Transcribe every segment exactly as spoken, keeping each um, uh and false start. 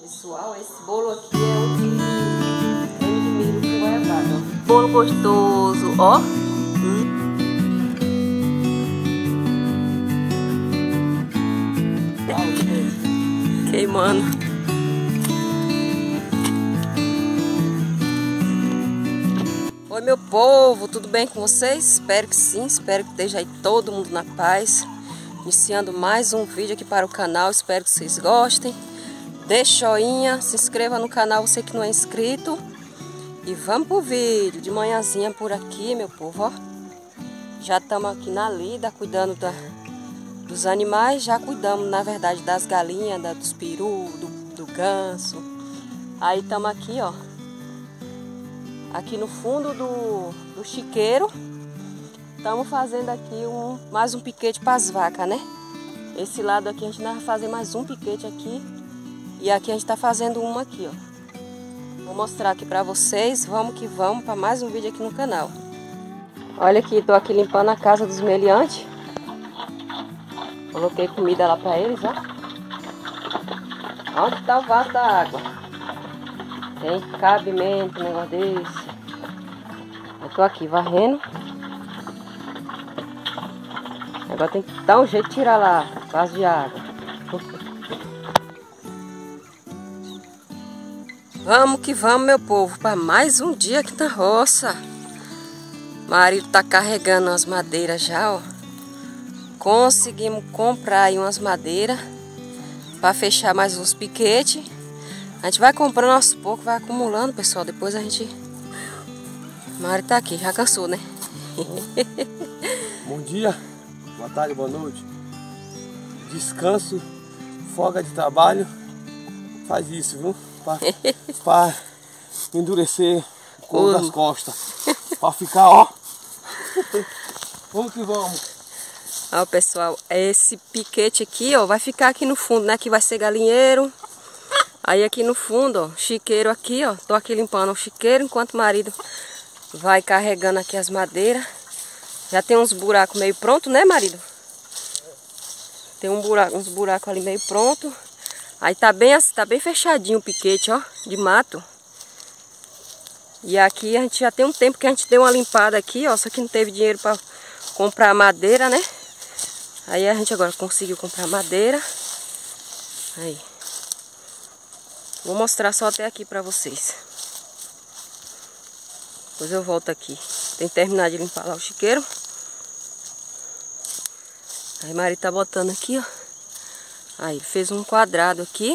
Pessoal, esse bolo aqui é o de creme de milho com goiabada. Bolo gostoso, ó. Hum. Queimando. Oi, meu povo, tudo bem com vocês? Espero que sim, espero que esteja aí todo mundo na paz. Iniciando mais um vídeo aqui para o canal, espero que vocês gostem. Deixe joinha, se inscreva no canal, você que não é inscrito. E vamos pro vídeo, de manhãzinha por aqui, meu povo, ó. Já estamos aqui na lida, cuidando da, dos animais. Já cuidamos, na verdade, das galinhas, da, dos perus, do, do ganso. Aí estamos aqui, ó. Aqui no fundo do, do chiqueiro. Estamos fazendo aqui um, mais um piquete para as vacas, né? Esse lado aqui a gente vai fazer mais um piquete aqui. E aqui a gente está fazendo uma aqui, ó. Vou mostrar aqui para vocês. Vamos que vamos para mais um vídeo aqui no canal. Olha aqui, tô aqui limpando a casa dos meliantes. Coloquei comida lá para eles, ó. Onde está o vaso da água? Tem cabimento, um negócio desse. Eu tô aqui varrendo. Agora tem que dar um jeito de tirar lá o vaso de água. Vamos que vamos, meu povo, para mais um dia aqui na roça. O marido tá carregando as madeiras já, ó. Conseguimos comprar aí umas madeiras para fechar mais uns piquetes. A gente vai comprando aos poucos, vai acumulando, pessoal. Depois a gente... O marido tá aqui, já cansou, né? Bom dia, boa tarde, boa noite. Descanso, folga de trabalho. Faz isso, viu? Para endurecer o couro das costas. Para ficar, ó. Vamos que vamos. Ó, pessoal, esse piquete aqui, ó, vai ficar aqui no fundo, né? Aqui vai ser galinheiro. Aí aqui no fundo, ó, chiqueiro aqui, ó. Tô aqui limpando o chiqueiro enquanto o marido vai carregando aqui as madeiras. Já tem uns buracos meio pronto, né, marido? Tem um buraco, uns buracos ali meio pronto. Aí tá bem, tá bem fechadinho o piquete, ó, de mato. E aqui a gente já tem um tempo que a gente deu uma limpada aqui, ó. Só que não teve dinheiro para comprar madeira, né? Aí a gente agora conseguiu comprar madeira. Aí. Vou mostrar só até aqui pra vocês. Depois eu volto aqui. Tem que terminar de limpar lá o chiqueiro. Aí Mari tá botando aqui, ó. Aí fez um quadrado aqui.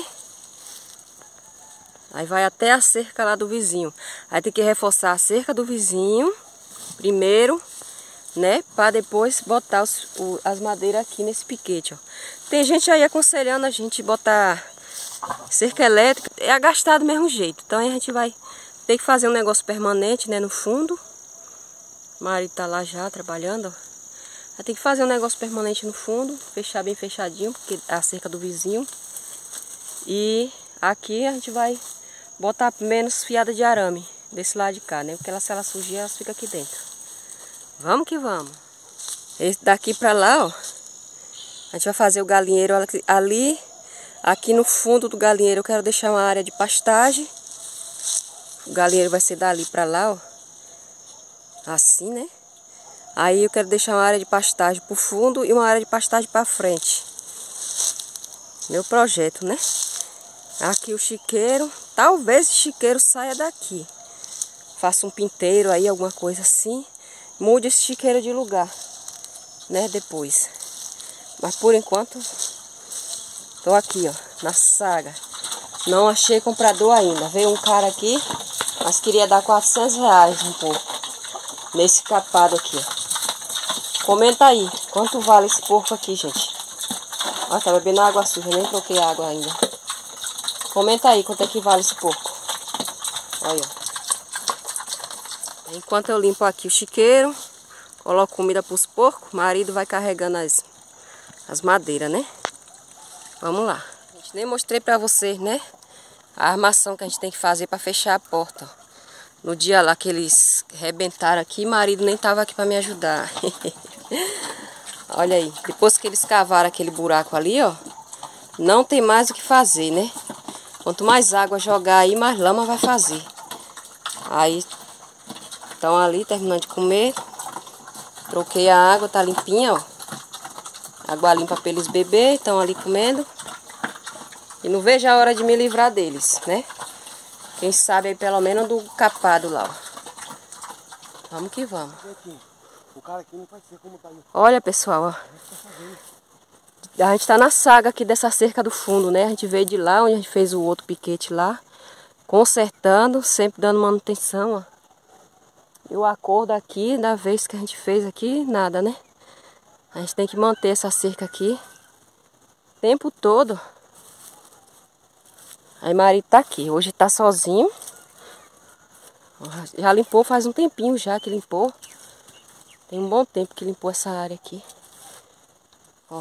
Aí vai até a cerca lá do vizinho. Aí tem que reforçar a cerca do vizinho primeiro, né? Pra depois botar os, o, as madeiras aqui nesse piquete, ó. Tem gente aí aconselhando a gente botar cerca elétrica. É gastar do mesmo jeito. Então aí a gente vai ter que fazer um negócio permanente, né? No fundo. O marido tá lá já trabalhando, ó. Vai ter que fazer um negócio permanente no fundo, fechar bem fechadinho, porque é a cerca do vizinho. E aqui a gente vai botar menos fiada de arame desse lado de cá, né? Porque ela, se ela surgir, elas ficam aqui dentro. Vamos que vamos. Esse daqui pra lá, ó. A gente vai fazer o galinheiro ali. Aqui no fundo do galinheiro eu quero deixar uma área de pastagem. O galinheiro vai ser dali pra lá, ó. Assim, né? Aí eu quero deixar uma área de pastagem pro fundo e uma área de pastagem pra frente. Meu projeto, né? Aqui o chiqueiro. Talvez o chiqueiro saia daqui. Faça um pinteiro aí, alguma coisa assim. Mude esse chiqueiro de lugar, né? Depois. Mas por enquanto, tô aqui, ó, na saga. Não achei comprador ainda. Veio um cara aqui, mas queria dar quatrocentos reais um pouco. Nesse capado aqui, ó. Comenta aí, quanto vale esse porco aqui, gente? Ó, tá bebendo água suja, nem troquei água ainda. Comenta aí, quanto é que vale esse porco. Olha. Enquanto eu limpo aqui o chiqueiro, coloco comida pros porcos, o marido vai carregando as, as madeiras, né? Vamos lá. A gente nem mostrei pra vocês, né? A armação que a gente tem que fazer pra fechar a porta, ó. No dia lá que eles rebentaram aqui, marido nem tava aqui pra me ajudar. Olha aí, depois que eles cavaram aquele buraco ali, ó, não tem mais o que fazer, né? Quanto mais água jogar aí, mais lama vai fazer. Aí, estão ali terminando de comer. Troquei a água, tá limpinha, ó. Água limpa para eles beber, estão ali comendo. E não vejo a hora de me livrar deles, né? Quem sabe aí pelo menos do capado lá, ó. Vamos que vamos. Olha, pessoal, ó. A gente tá na saga aqui dessa cerca do fundo, né? A gente veio de lá, onde a gente fez o outro piquete lá. Consertando, sempre dando manutenção, ó. E o acordo aqui, da vez que a gente fez aqui, nada, né? A gente tem que manter essa cerca aqui o tempo todo. Aí marido tá aqui, hoje tá sozinho. Já limpou faz um tempinho já que limpou. Tem um bom tempo que limpou essa área aqui. Ó.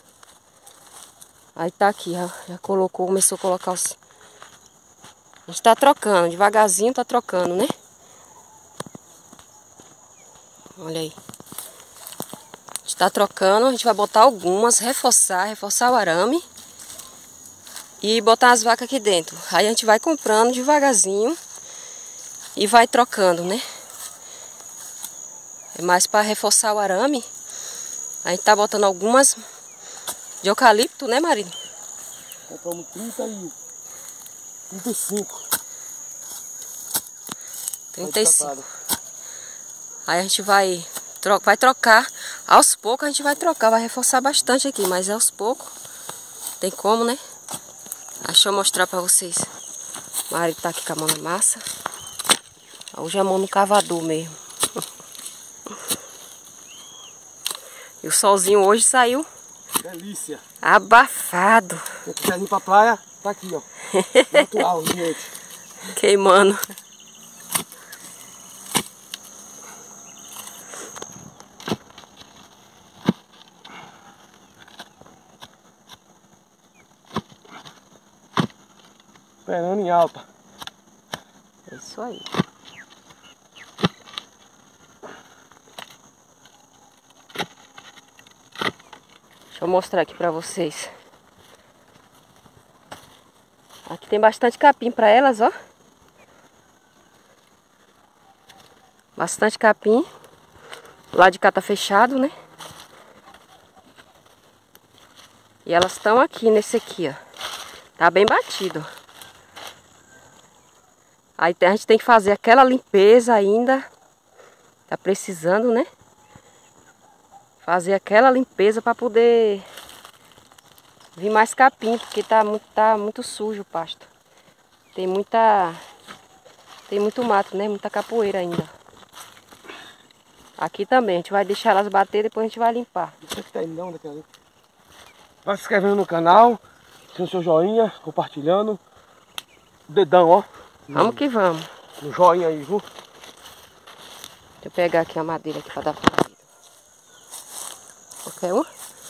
Aí tá aqui, já, já colocou, começou a colocar os... A gente tá trocando, devagarzinho tá trocando, né? Olha aí. A gente tá trocando, a gente vai botar algumas, reforçar, reforçar o arame. E botar as vacas aqui dentro. Aí a gente vai comprando devagarzinho. E vai trocando, né? É mais para reforçar o arame. A gente tá botando algumas de eucalipto, né, marido? Compramos trinta e... trinta e cinco. trinta e cinco. Aí a gente vai, tro vai trocar. Aos poucos a gente vai trocar. Vai reforçar bastante aqui, mas é aos poucos. Tem como, né? Deixa eu mostrar pra vocês. O marido tá aqui com a mão na massa. Hoje a mão no cavador mesmo. E o solzinho hoje saiu. Delícia. Abafado. Se quiser ir pra praia, tá aqui, ó. Natural, gente. Queimando. Esperando em alta. É isso aí. Deixa eu mostrar aqui pra vocês. Aqui tem bastante capim pra elas, ó. Bastante capim. O lado de cá tá fechado, né? E elas estão aqui nesse aqui, ó. Tá bem batido. Aí a gente tem que fazer aquela limpeza ainda. Tá precisando, né? Fazer aquela limpeza para poder vir mais capim, porque tá muito, tá muito sujo o pasto. Tem muita... Tem muito mato, né? Muita capoeira ainda. Aqui também, a gente vai deixar elas bater, depois a gente vai limpar. Isso aqui tá indo não, daquela ali. Vai se inscrevendo no canal, deixando seu joinha, compartilhando. Dedão, ó. Vamos que vamos. No joinha aí, viu? Deixa eu pegar aqui a madeira aqui para dar pra vida. Qualquer um?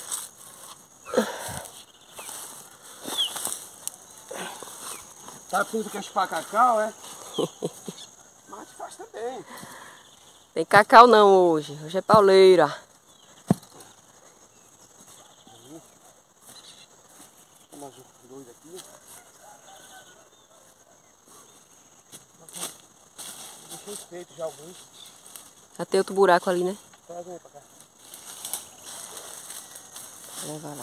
Sabe quando tu quer chupar cacau, é? Mas faz também. Tem cacau não hoje. Hoje é pauleira. Mais dois aqui. Deixei feito já alguns. Já tem outro buraco ali, né? Traz um aí pra cá. Leva lá.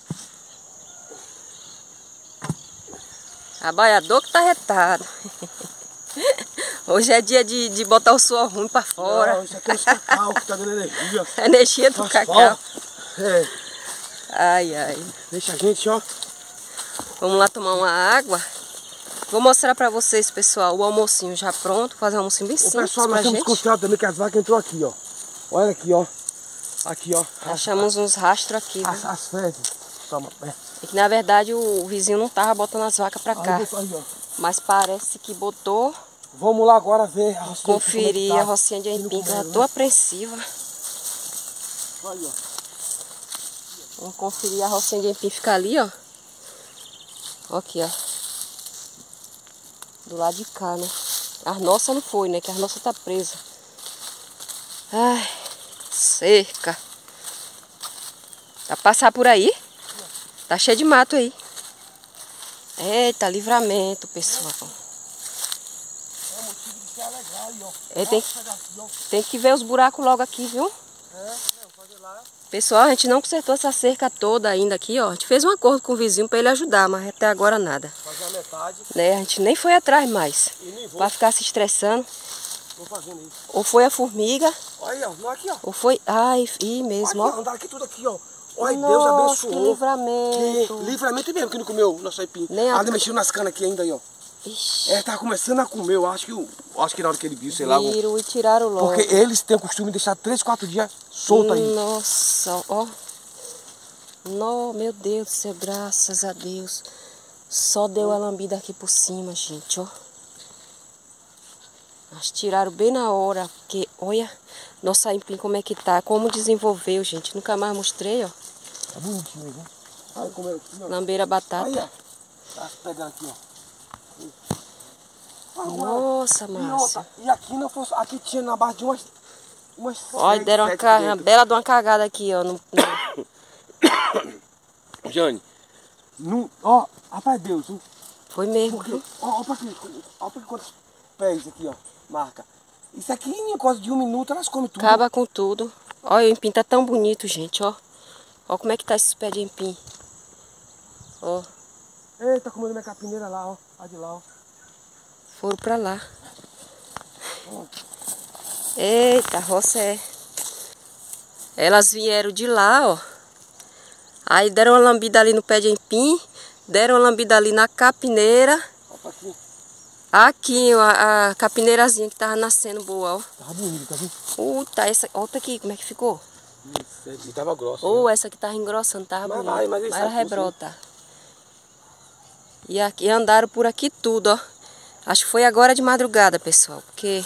Trabalhador que tá retado. Hoje é dia de, de botar o suor ruim pra fora. Não, isso aqui é o cacau que tá dando energia. A energia do Faz cacau. É. Ai, ai. Deixa a gente, ó. Vamos lá tomar uma água. Vou mostrar pra vocês, pessoal, o almocinho já pronto. Fazer um almocinho bem Ô, simples pessoal, pra nós temos gente. confiado também que as vacas entrou aqui, ó. Olha aqui, ó. Aqui, ó. Achamos uns rastros aqui. As, as fezes. Toma, é. É que na verdade o vizinho não tava botando as vacas pra cá. Aí, aí, ó. Mas parece que botou. Vamos lá agora ver a rocinha. Conferir tá. a rocinha de aipim, que eu já tô apreensiva. Aí, ó. Vamos conferir a rocinha de aipim, fica ali, ó. Ó aqui, ó. Do lado de cá, né? As nossas não foi, né? Que as nossas tá presa. Ai, cerca. Tá passar por aí? Tá cheio de mato aí. Eita, livramento, pessoal. É motivo de se alegrar aí, ó. É, tem, tem que ver os buracos logo aqui, viu? É, não, pode ir lá. Pessoal, a gente não consertou essa cerca toda ainda aqui, ó. A gente fez um acordo com o vizinho para ele ajudar, mas até agora nada. Fazer a metade. Né? A gente nem foi atrás mais. E nem vou. Pra ficar se estressando. Vou fazendo isso. Ou foi a formiga. Olha, ó, aqui, ó. Ou foi... Ai, ih, mesmo, aqui, ó. Andaram aqui tudo aqui, ó. Olha, Nossa, Deus abençoou. que livramento. Que livramento mesmo que não comeu nosso aipim. Nem a... Ainda mexeu nas canas aqui ainda aí, ó. Ixi. É, tava começando a comer, eu acho que, eu, acho que na hora que ele viu, sei lá. Viram e tiraram logo. Porque eles têm o costume de deixar três, quatro dias solto aí. Nossa, ó. No, meu Deus do céu, graças a Deus. Só deu a lambida aqui por cima, gente, ó. Mas tiraram bem na hora, porque, olha, nosso aipim como é que tá, como desenvolveu, gente. Nunca mais mostrei, ó. Tá bonitinho aí, viu? Olha como é aqui, ó. Lambeira batata. Olha, tá pegando aqui, ó. Nossa, Márcia. E, e aqui não fosse, aqui tinha na base de umas... umas olha, deram uma, ca... uma bela de uma cagada aqui, ó. No, no... Jane, no, ó, rapaz Deus, foi mesmo. Porque, ó, ó pra aqui, ó pra quantos pés aqui, ó, marca. Isso aqui em coisa de um minuto elas comem tudo. Acaba com tudo. Olha, o empim tá tão bonito, gente, ó. Ó como é que tá esses pés de empim. Ó. Eita, tá comendo minha capineira lá, ó, lá de lá, ó. Foram pra lá. Eita, a roça é. Elas vieram de lá, ó. Aí deram uma lambida ali no pé de empim. Deram uma lambida ali na capineira. Opa, aqui. Aqui, ó, a, a capineirazinha que tava nascendo boa, ó. Tava bonito, tá vendo? Puta, essa. Olha aqui, como é que ficou? Isso, e tava grossa. Ou né? essa que tava engrossando, tava Mas bonita. vai, mas isso Mas ela aqui, rebrota. E aqui andaram por aqui tudo, ó. Acho que foi agora de madrugada, pessoal, porque...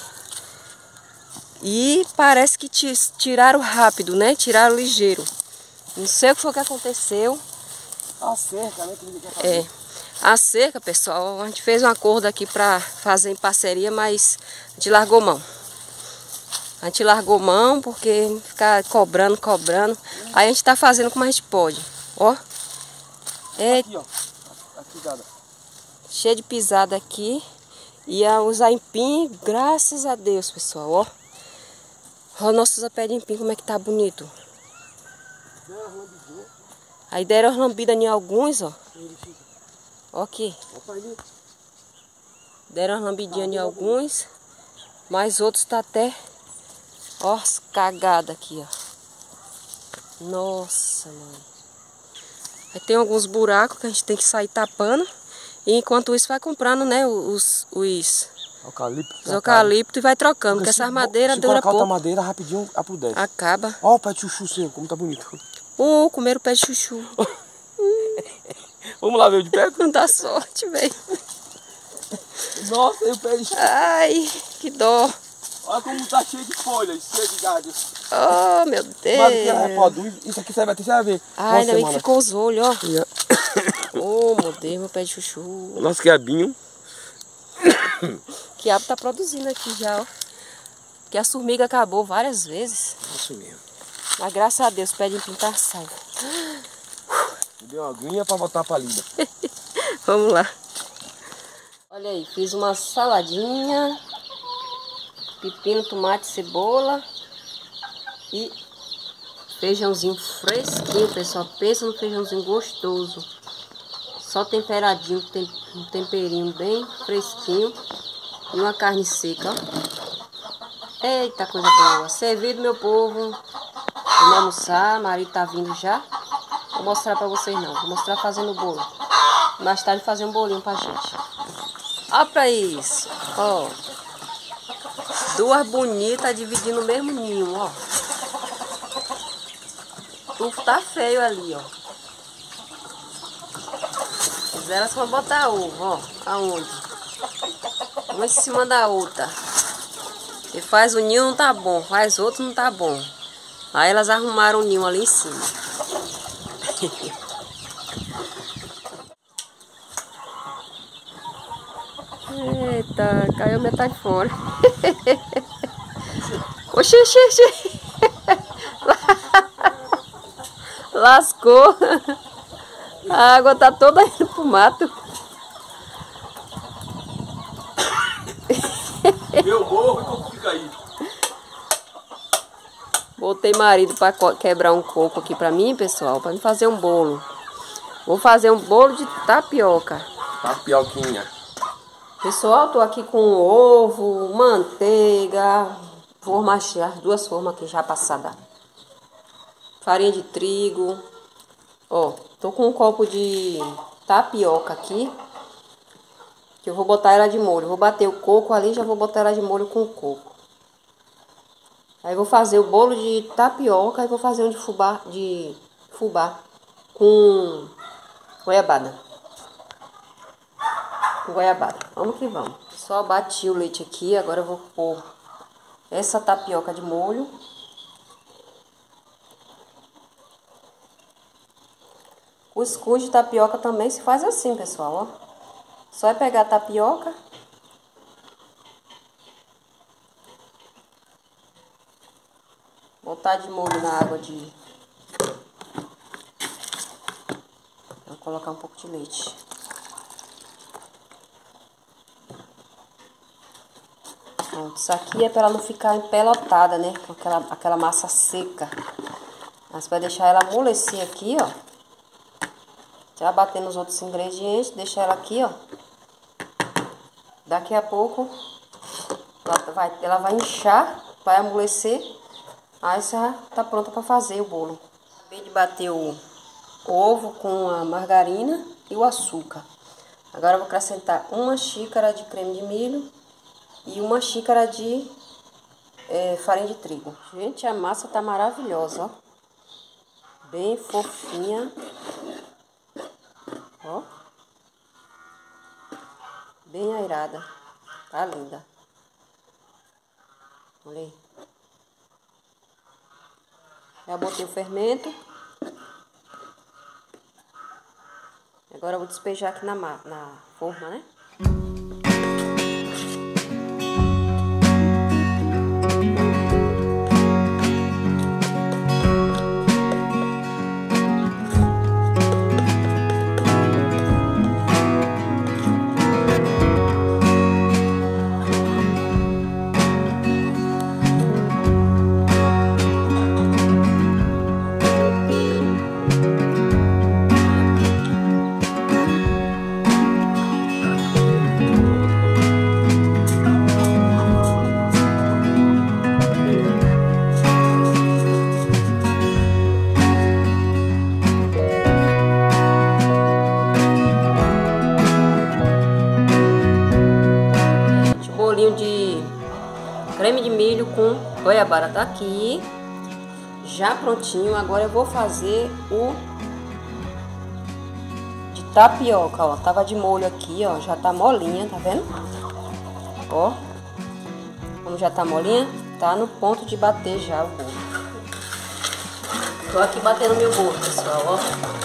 E parece que tiraram rápido, né? Tiraram ligeiro. Não sei o que foi que aconteceu. A cerca, né? Que ele quer fazer. É. A cerca, pessoal, a gente fez um acordo aqui pra fazer em parceria, mas a gente largou mão. A gente largou mão porque ficar cobrando, cobrando. Aí a gente tá fazendo como a gente pode. Ó. É. Aqui, ó. A pisada. Cheio de pisada aqui. E a, os aipim, graças a Deus, pessoal, ó. Ó, nossos pés de empim, como é que tá bonito. Aí deram as lambidas em alguns, ó. Ó aqui. Deram as lambidinhas em alguns. Mas outros tá até... Ó, as cagadas aqui, ó. Nossa, mano. Aí tem alguns buracos que a gente tem que sair tapando. E enquanto isso vai comprando, né, os, os eucalipto, os eucalipto e vai trocando, porque essas madeiras duram pouco. Se colocar outra madeira, rapidinho apodrece. Acaba. Ó o pé de chuchu seu, como tá bonito. Ô, oh, comeram o pé de chuchu. Vamos lá ver o de perto? Não dá sorte, velho. Nossa, e o pé de chuchu. Ai, que dó. Olha como tá cheio de folhas, cheio de galhos. Oh, meu Deus. Mas que ela repodou, isso aqui você vai ter, você vai ver. Ai, ainda bem que ficou os olhos, ó. Yeah. Oh, meu Deus, meu pé de chuchu. Nosso quiabinho. Quiabo tá produzindo aqui já, ó. Porque a formiga acabou várias vezes. Isso mesmo. Mas graças a Deus, o pé de empim tá salvo. Deu uma aguinha pra botar pra lida. Vamos lá. Olha aí, fiz uma saladinha. Pepino, tomate, cebola. E feijãozinho fresquinho, pessoal. Pensa no feijãozinho gostoso. Só temperadinho, tem um temperinho bem fresquinho. E uma carne seca, ó. Eita, coisa boa. Servido, meu povo. Vamos almoçar. Marido tá vindo já. Vou mostrar pra vocês não. Vou mostrar fazendo o bolo. Mais tarde fazer um bolinho pra gente. Olha pra isso. Ó. Duas bonitas dividindo o mesmo ninho, ó. O tufo tá feio ali, ó. Elas vão botar ovo, ó. Aonde? Uma em cima da outra. E faz o ninho não tá bom, faz outro não tá bom. Aí elas arrumaram o ninho ali em cima. Eita, caiu metade fora. Oxi, oxi, oxi. Lascou. A água tá toda indo pro mato. fica aí. Botei marido para quebrar um coco aqui para mim, pessoal, para fazer um bolo. Vou fazer um bolo de tapioca. Tapioquinha. Pessoal, tô aqui com ovo, manteiga, forma, as duas formas aqui já passadas. Farinha de trigo. Ó, tô com um copo de tapioca aqui, que eu vou botar ela de molho. Vou bater o coco ali, já vou botar ela de molho com o coco. Aí vou fazer o bolo de tapioca e vou fazer um de fubá, de fubá com goiabada. Com goiabada. Vamos que vamos. Só bati o leite aqui, agora eu vou pôr essa tapioca de molho. Cuscuz de tapioca também se faz assim, pessoal, ó. Só é pegar a tapioca, botar de molho na água de... Vou colocar um pouco de leite. Pronto, isso aqui é para ela não ficar empelotada, né? Com aquela, aquela massa seca. Mas vai deixar ela amolecer aqui, ó. Já bater nos outros ingredientes, deixar ela aqui, ó. Daqui a pouco ela vai, ela vai inchar, vai amolecer. Aí já tá pronta para fazer o bolo. Acabei de bater o ovo com a margarina e o açúcar. Agora eu vou acrescentar uma xícara de creme de milho e uma xícara de é, farinha de trigo. Gente, a massa tá maravilhosa, ó. Bem fofinha. Ó. Bem airada. Tá linda. Olha aí. Já botei o fermento. Agora eu vou despejar aqui na, na forma, né? De creme de milho com goiabada tá aqui já prontinho. Agora eu vou fazer o de tapioca, ó. Tava de molho aqui, ó, já tá molinha, tá vendo? Ó, como já tá molinha, tá no ponto de bater já o bolo. Tô aqui batendo meu bolo, pessoal, ó.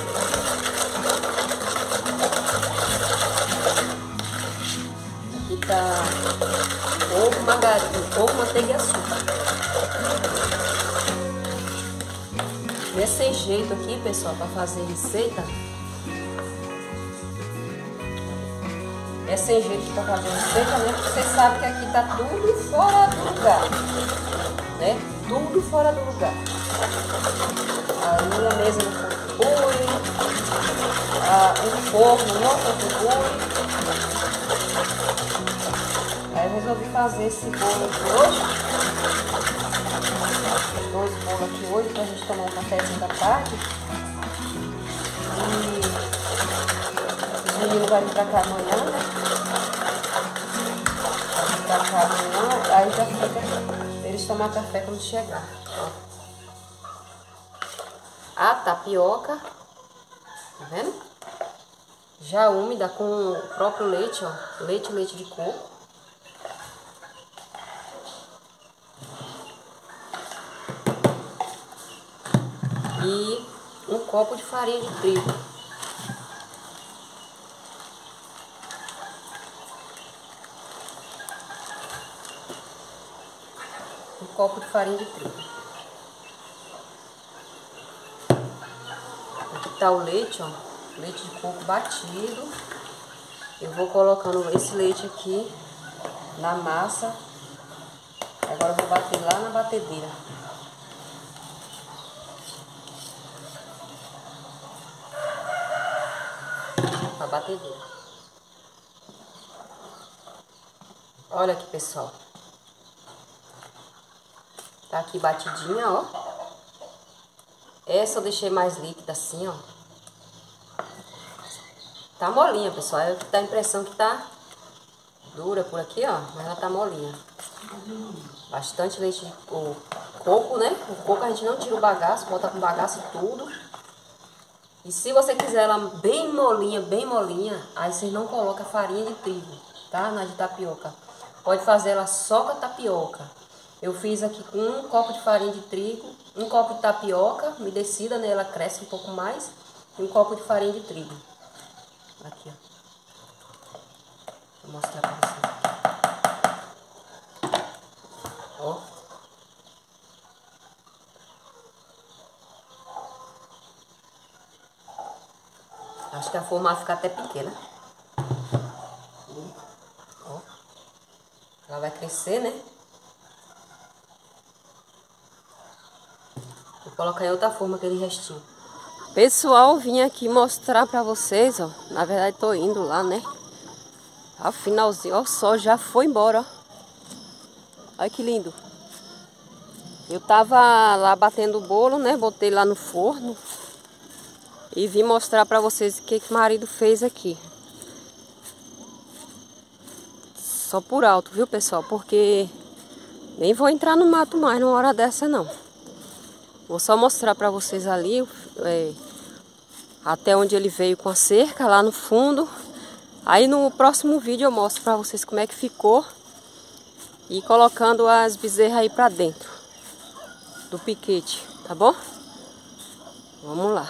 Aqui tá ovo, margarina, ovo, manteiga e açúcar. Desse jeito aqui, pessoal, para fazer receita. É sem jeito para fazer receita, né? Porque vocês sabem que aqui tá tudo fora do lugar, né? Tudo fora do lugar. A minha mesa não contribui, o forno não contribui. Aí eu resolvi fazer esse bolo aqui hoje. Dois bolos aqui hoje pra gente tomar um cafezinho da tarde. E os meninos vão vir pra cá amanhã, né? Vão vir pra cá amanhã, aí já fica pra eles tomar café quando chegar. Ó. A tapioca, tá vendo? Já úmida com o próprio leite, ó. Leite, leite de coco. E um copo de farinha de trigo. Um copo de farinha de trigo. Aqui tá o leite, ó. Leite de coco batido. Eu vou colocando esse leite aqui na massa. Agora eu vou bater lá na batedeira. A batedeira. Olha aqui, pessoal. Tá aqui batidinha, ó. Essa eu deixei mais líquida assim, ó. Tá molinha, pessoal. É o que dá a impressão que tá dura por aqui, ó. Mas ela tá molinha. Bastante leite de o coco, né? O coco a gente não tira o bagaço, bota com bagaço e tudo. E se você quiser ela bem molinha, bem molinha, aí vocês não colocam farinha de trigo, tá? Na de tapioca. Pode fazer ela só com a tapioca. Eu fiz aqui com um copo de farinha de trigo, um copo de tapioca umedecida, né? Ela cresce um pouco mais. E um copo de farinha de trigo. Aqui, ó. Vou mostrar pra vocês. Ó. Acho que a forma vai ficar até pequena. Ó. Ela vai crescer, né? Vou colocar em outra forma aquele restinho. Pessoal, vim aqui mostrar pra vocês, ó. Na verdade, tô indo lá, né? Ao finalzinho, ó, o sol já foi embora, ó. Olha que lindo. Eu tava lá batendo o bolo, né? Botei lá no forno. E vim mostrar pra vocês o que que o marido fez aqui. Só por alto, viu, pessoal? Porque nem vou entrar no mato mais numa hora dessa, não. Vou só mostrar pra vocês ali, é, até onde ele veio com a cerca, lá no fundo. Aí no próximo vídeo eu mostro pra vocês como é que ficou. E colocando as bezerras aí pra dentro do piquete, tá bom? Vamos lá.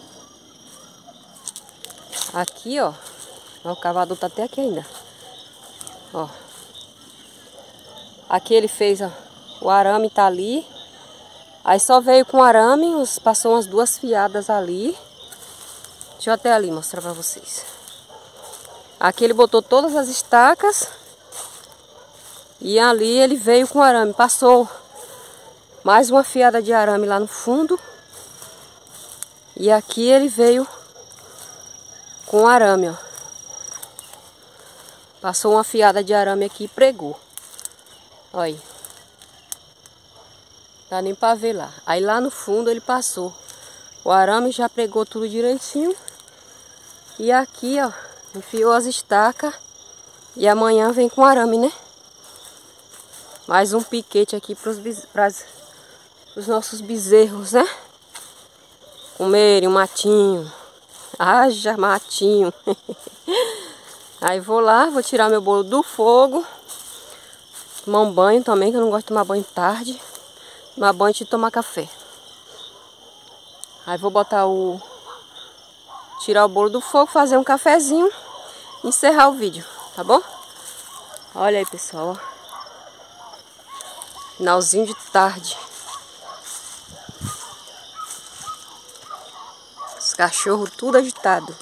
Aqui, ó. O cavador tá até aqui ainda. Ó. Aqui ele fez, ó. O arame tá ali. Aí só veio com arame, passou umas duas fiadas ali. Deixa eu até ali mostrar pra vocês. Aqui ele botou todas as estacas. E ali ele veio com arame. Passou mais uma fiada de arame lá no fundo. E aqui ele veio com arame, ó. Passou uma fiada de arame aqui e pregou. Olha aí. Dá nem pra ver lá. Aí lá no fundo ele passou. O arame já pregou tudo direitinho. E aqui, ó, enfiou as estacas. E amanhã vem com arame, né? Mais um piquete aqui para os nossos bezerros, né? Comerem um matinho. Haja matinho. Aí vou lá, vou tirar meu bolo do fogo. Tomar um banho também, que eu não gosto de tomar banho tarde. Tomar banho e tomar café. Aí vou botar o... Tirar o bolo do fogo, fazer um cafezinho. E encerrar o vídeo, tá bom? Olha aí, pessoal, ó. Finalzinho de tarde. Os cachorros tudo agitado.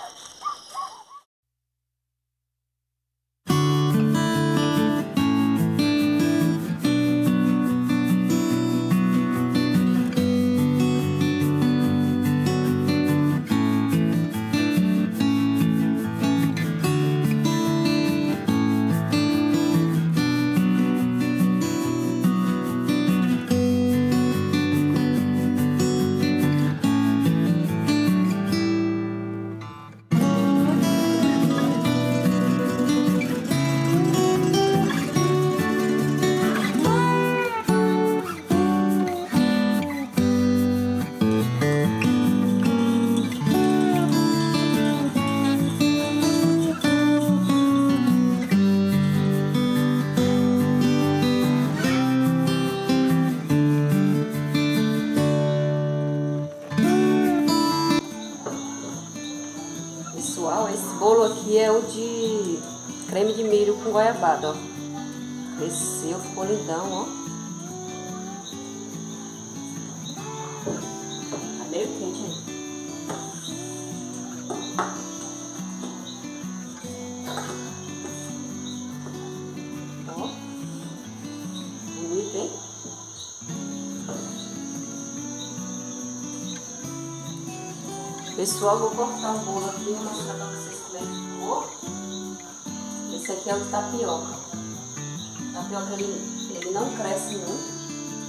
Pessoal, esse bolo aqui é o de creme de milho com goiabada, ó. Desceu, ficou lindão, ó. Tá meio quente aí. Ó. Bonito. Pessoal, vou cortar o bolo aqui e mostrar pra vocês como é que ficou. Esse aqui é o de tapioca. O tapioca ele, ele não cresce muito.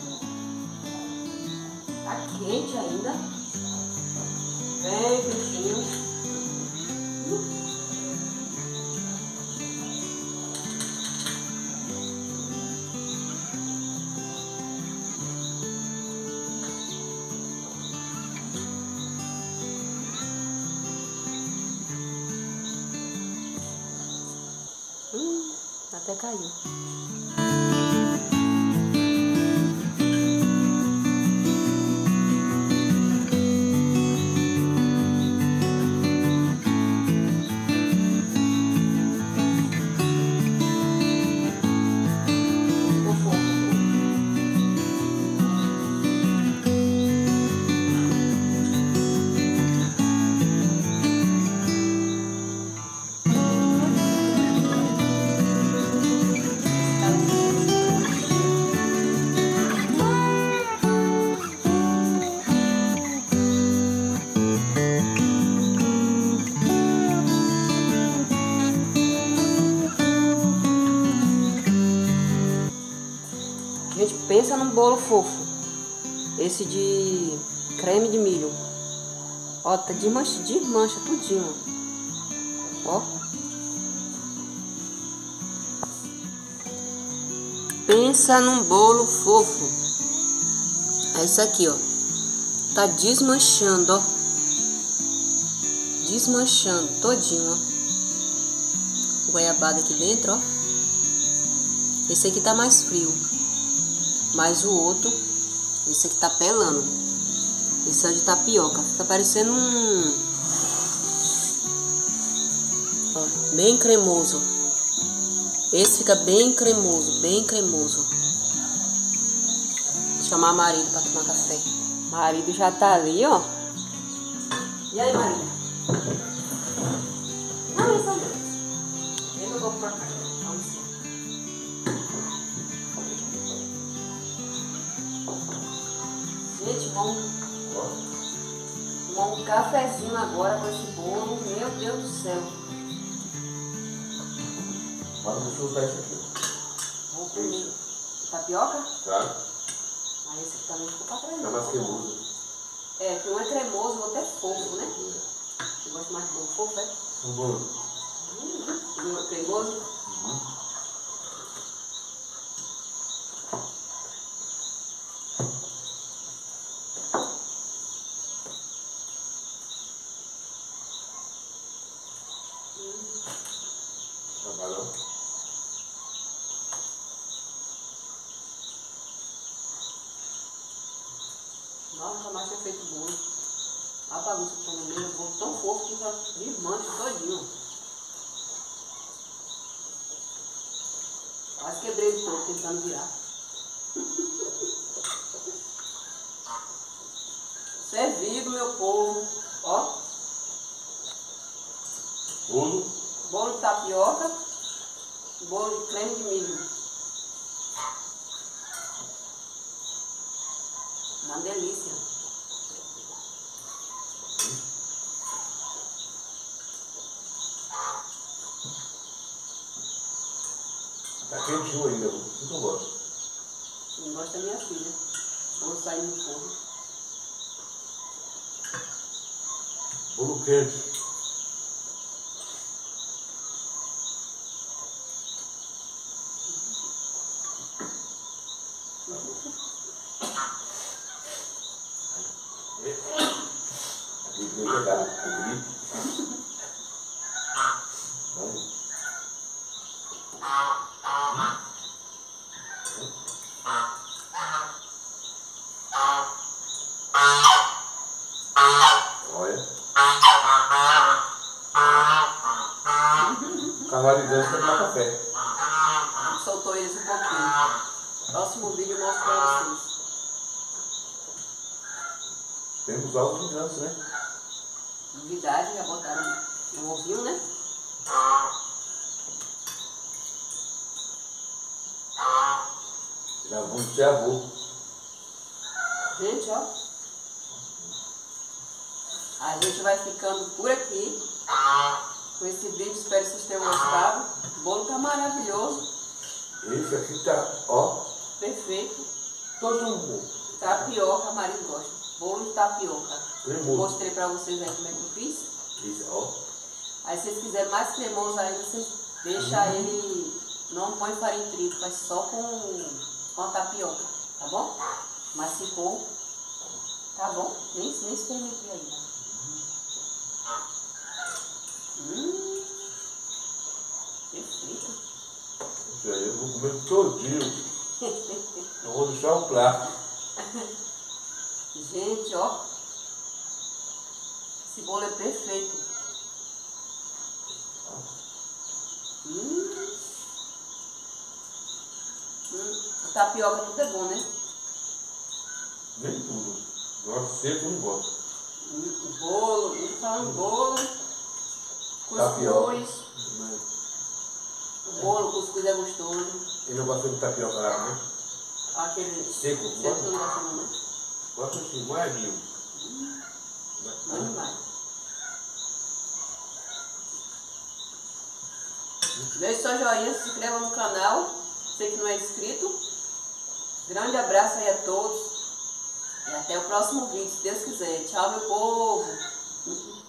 Tá quente ainda. Bem quentinho. Hum, até caiu. Gente, pensa num bolo fofo. Esse de creme de milho. Ó, tá de mancha, de mancha tudinho. Ó. Pensa num bolo fofo. É isso aqui, ó. Tá desmanchando, ó. Desmanchando todinho, ó. Goiabada aqui dentro, ó. Esse aqui tá mais frio. Mas o outro, esse aqui tá pelando. Esse é o de tapioca. Fica parecendo um... Ó, bem cremoso. Esse fica bem cremoso, bem cremoso. Vou chamar marido pra tomar café. Marido já tá ali, ó. E aí, marido? Não, isso não. Vem que eu vou pra cá. Vamos lá. Gente, vamos tomar um cafezinho agora com esse bolo. Meu Deus do céu. Mas deixa eu usar isso aqui. Vamos comer tapioca? Claro. Aí esse aqui também ficou pra trás. É mais cremoso. É, que um é cremoso, o outro é fofo, né? Você gosta mais de bolo fofo, é? Um bolo. Uhum. Cremoso? Uhum. Trabalhou. Nossa, nunca mais tinha feito bolo. A bagunça que tá no meio, o bolo tão fofo que já desmancha todinho. Quase quebrei ele todo tentando virar. Servido, meu povo. Ó. Bolo. Bolo de tapioca. Bolo de creme de milho. Uma delícia. Tá quentinho ainda, muito eu gosto. Não gosto da minha filha. Vou sair no forno. Bolo quente. Aqui veio pegar a gripe. Olha. Cavarizando para tomar café. Soltou eles um pouquinho. Próximo vídeo eu mostro pra vocês. Temos ovos de ganso, né? Novidade, já botaram um ovinho, né? Já vou ser avô. Gente, ó. A gente vai ficando por aqui com esse vídeo. Espero que vocês tenham gostado. O bolo tá maravilhoso. Esse aqui tá, ó. Perfeito. Todo mundo. Tapioca, a Maria gosta. Bolo de tapioca. Cremoso. Mostrei pra vocês aí como é que eu fiz. Isso, ó. Aí se vocês quiserem mais cremoso ainda, vocês deixam Uhum. ele, não põe farinha de trigo, faz só com, com a tapioca, tá bom? Mas ficou, tá bom? Nem, nem experimentei ainda. Hum, perfeito. Isso aí eu vou comer todinho. Eu vou deixar um prato. Gente, ó. Esse bolo é perfeito. Hum. Hum. A tapioca tudo é bom, né? Nem tudo. Gosto seco, não gosto. Hum, o bolo, não falando bolo. Tapioca. Cuscuz. O bolo, cuscuz é gostoso. Eu não gosto de tapioca lá, né? Aquele Seco, não seco gosto? não gosta não, né? Gosto assim, moedinho. Bom demais. Deixe seu joinha, se inscreva no canal. Você que não é inscrito. Grande abraço aí a todos. E até o próximo vídeo, se Deus quiser. Tchau, meu povo.